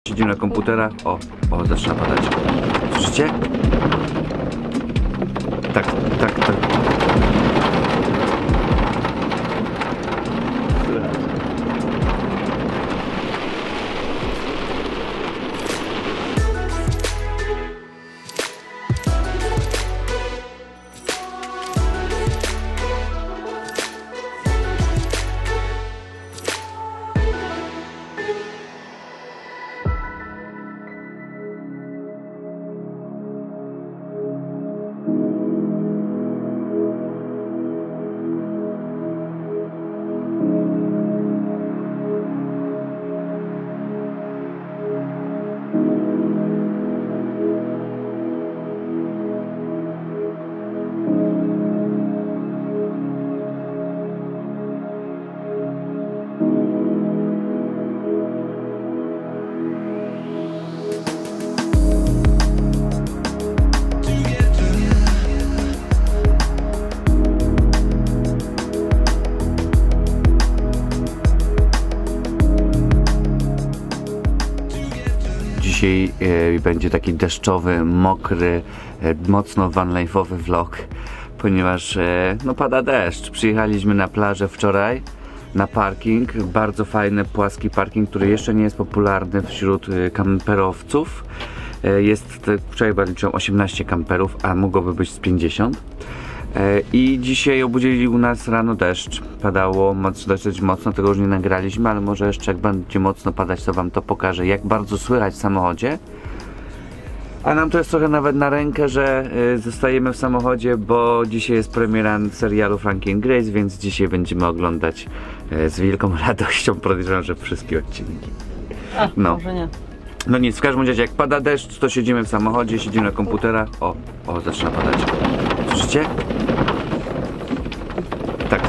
Siedzimy na komputerach. O, zaczyna padać. Słyszycie? Tak. Dzisiaj będzie taki deszczowy, mokry, mocno vanlife'owy vlog, ponieważ no pada deszcz. Przyjechaliśmy na plażę wczoraj, na parking, bardzo fajny, płaski parking, który jeszcze nie jest popularny wśród kamperowców. Wczoraj liczyłem 18 kamperów, a mogłoby być z 50. I dzisiaj obudził nas rano deszcz. Padało dosyć mocno, tego już nie nagraliśmy, ale może jeszcze jak będzie mocno padać, to wam to pokażę, jak bardzo słychać w samochodzie. A nam to jest trochę nawet na rękę, że zostajemy w samochodzie, bo dzisiaj jest premiera serialu Frankie and Grace, więc dzisiaj będziemy oglądać z wielką radością, podejrzewam, że wszystkie odcinki. No. Może nie. No nic, w każdym razie jak pada deszcz, to siedzimy w samochodzie, siedzimy na komputerach. O, zaczyna padać. Słyszycie? Tak.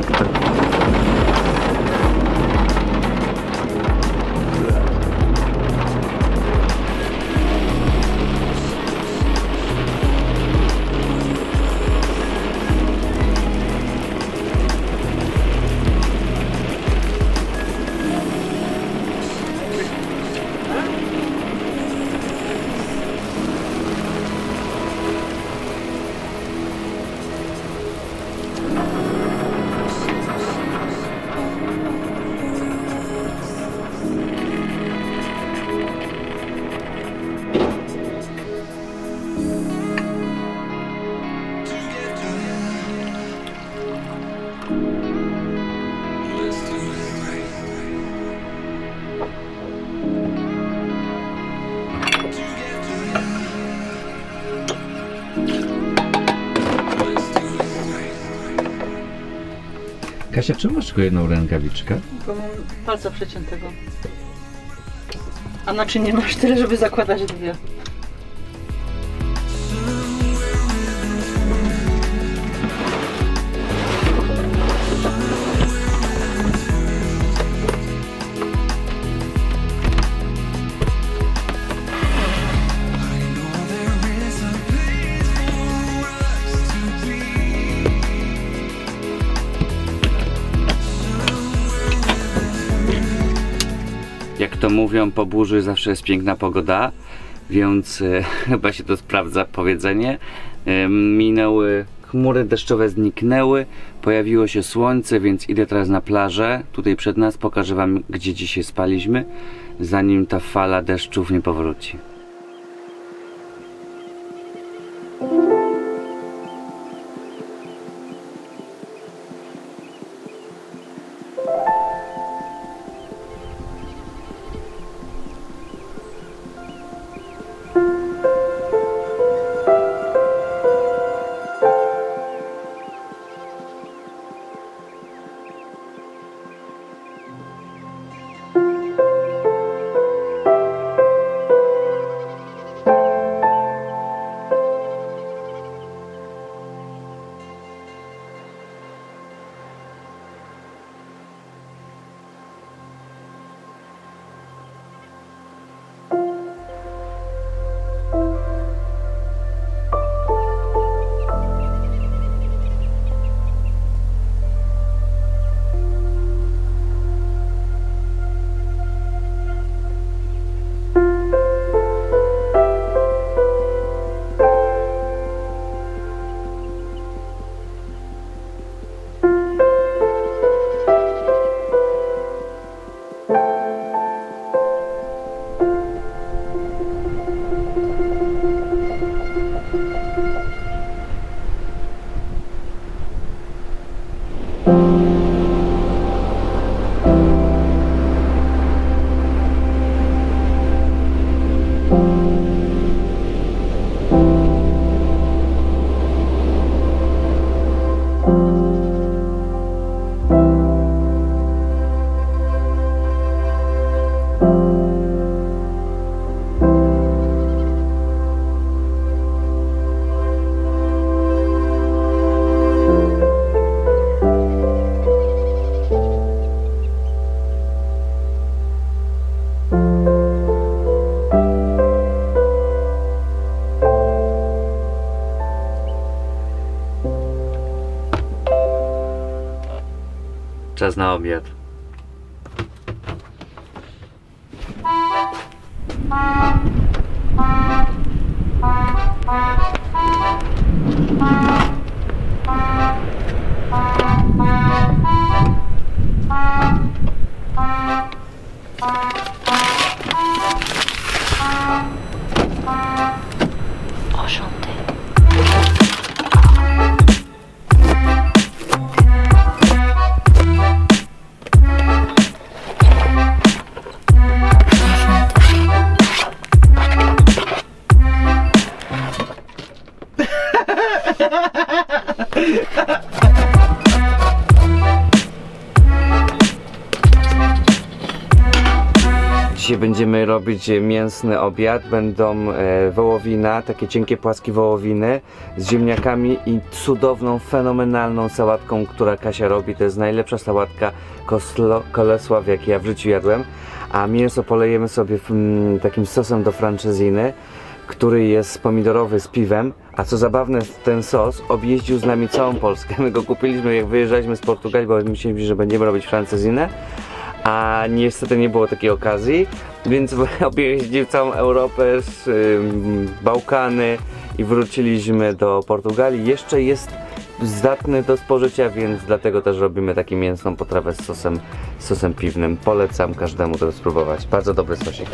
Kasia, czemu masz tylko jedną rękawiczkę? Bo mam palca przeciętego. A naczynie masz tyle, żeby zakładać dwie. Jak to mówią, po burzy zawsze jest piękna pogoda, więc chyba się to sprawdza powiedzenie. Minęły chmury deszczowe, zniknęły, pojawiło się słońce, więc idę teraz na plażę. Tutaj przed nas pokażę wam, gdzie dzisiaj spaliśmy, zanim ta fala deszczów nie powróci. czas na obiad. Dzisiaj będziemy robić mięsny obiad. Będą wołowina, takie cienkie płaskie wołowiny z ziemniakami i cudowną, fenomenalną sałatką, która Kasia robi. To jest najlepsza sałatka Kolesław, jakie ja w życiu jadłem. A mięso polejemy sobie takim sosem do francezyny, który jest pomidorowy z piwem. A co zabawne, ten sos objeździł z nami całą Polskę. My go kupiliśmy, jak wyjeżdżaliśmy z Portugalii, bo myśleliśmy, że będziemy robić francezinę. A niestety nie było takiej okazji, więc objeździł całą Europę, Bałkany i wróciliśmy do Portugalii. Jeszcze jest zdatny do spożycia, więc dlatego też robimy taką mięsną potrawę z sosem piwnym. Polecam każdemu to spróbować. Bardzo dobry sosik.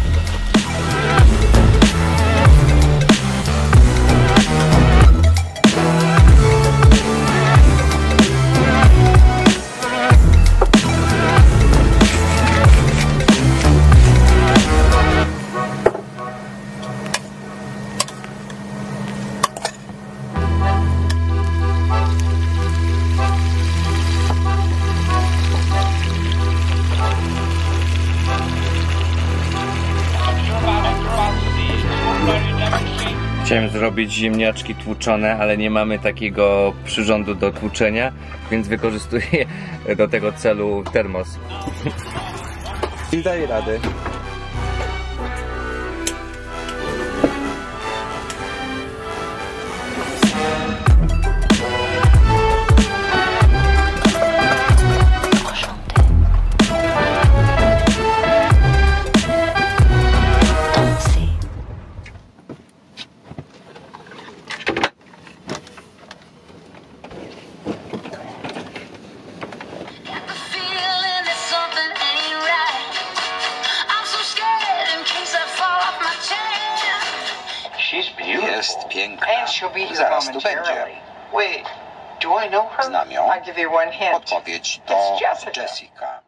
Chciałem zrobić ziemniaczki tłuczone, ale nie mamy takiego przyrządu do tłuczenia, więc wykorzystuję do tego celu termos. I daję radę. Jest piękna. Zaraz tu będzie. Znam ją. Odpowiedź to Jessica.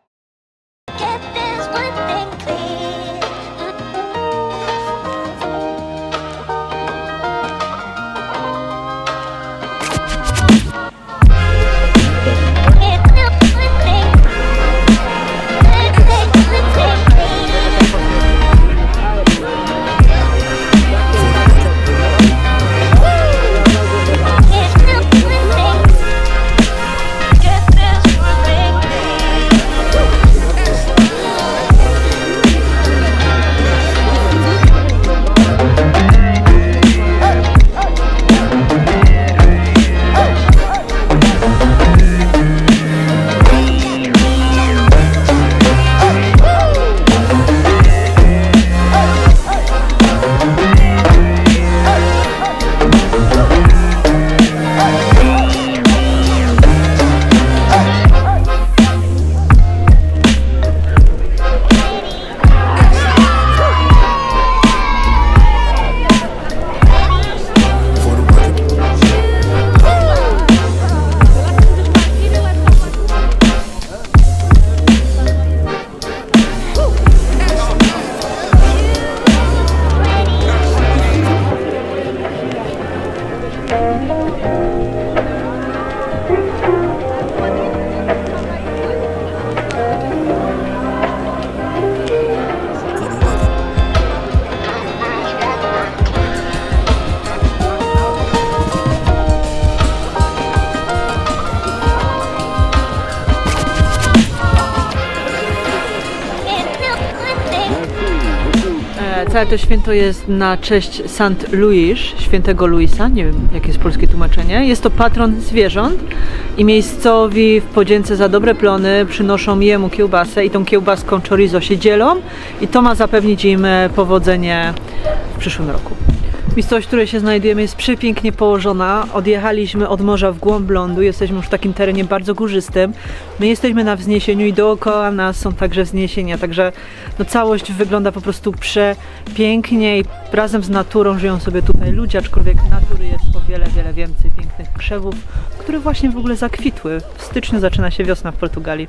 Całe to święto jest na cześć St. Louis, świętego Louisa, nie wiem jakie jest polskie tłumaczenie. Jest to patron zwierząt i miejscowi w podzięce za dobre plony przynoszą jemu kiełbasę i tą kiełbaską chorizo się dzielą i to ma zapewnić im powodzenie w przyszłym roku. Miejscowość, w której się znajdujemy, jest przepięknie położona. Odjechaliśmy od morza w głąb lądu, jesteśmy już w takim terenie bardzo górzystym. My jesteśmy na wzniesieniu i dookoła nas są także wzniesienia, także no, całość wygląda po prostu przepięknie i razem z naturą żyją sobie tutaj ludzie, aczkolwiek natury jest o wiele, wiele więcej pięknych krzewów, które właśnie w ogóle zakwitły. W styczniu zaczyna się wiosna w Portugalii.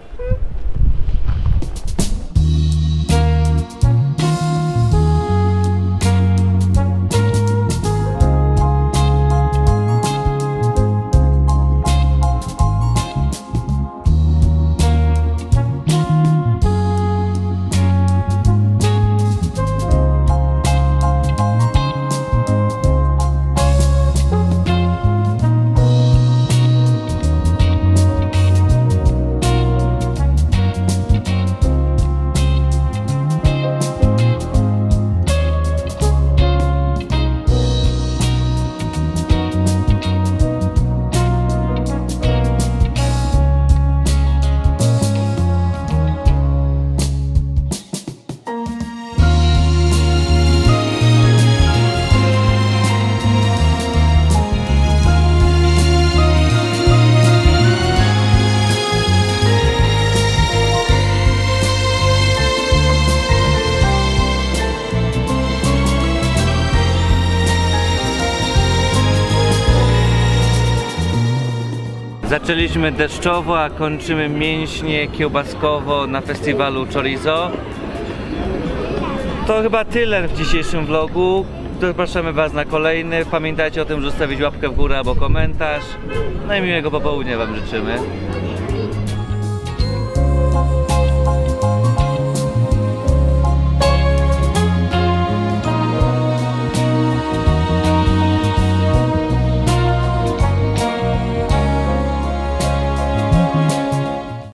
Zaczęliśmy deszczowo, a kończymy mięśnie kiełbaskowo na festiwalu Chorizo. To chyba tyle w dzisiejszym vlogu. Zapraszamy Was na kolejny. Pamiętajcie o tym, że zostawić łapkę w górę albo komentarz. No i miłego popołudnia Wam życzymy.